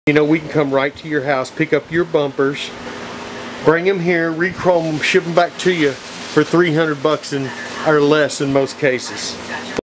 You know, we can come right to your house, pick up your bumpers, bring them here, re-chrome them, ship them back to you for $300 or less in most cases.